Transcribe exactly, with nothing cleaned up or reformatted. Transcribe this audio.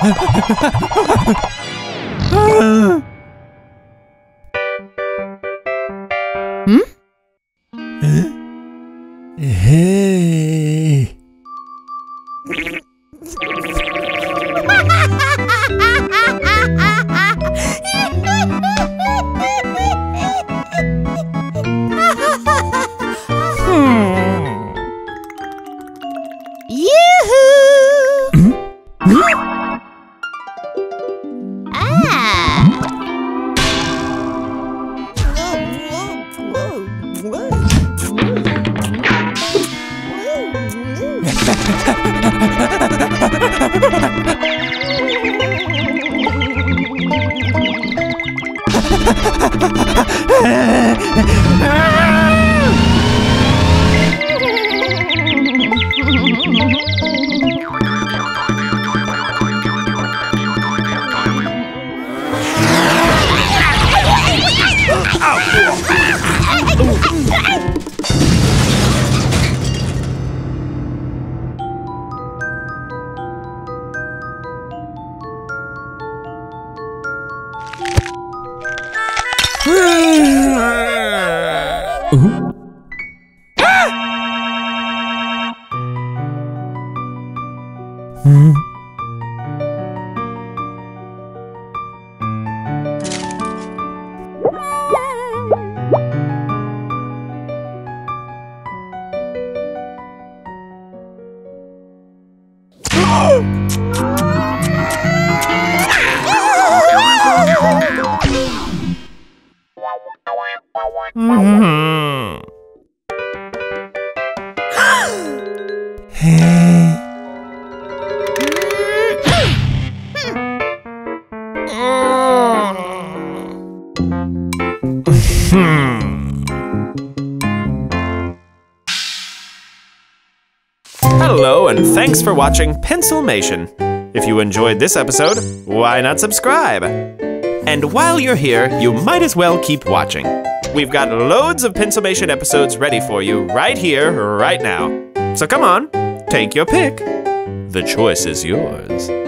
Hmm? Huh? Hey. Yoo-hoo! Ah! Hello, and thanks for watching Pencilmation. If you enjoyed this episode, why not subscribe? And while you're here, you might as well keep watching. We've got loads of Pencilmation episodes ready for you right here, right now. So come on, take your pick. The choice is yours.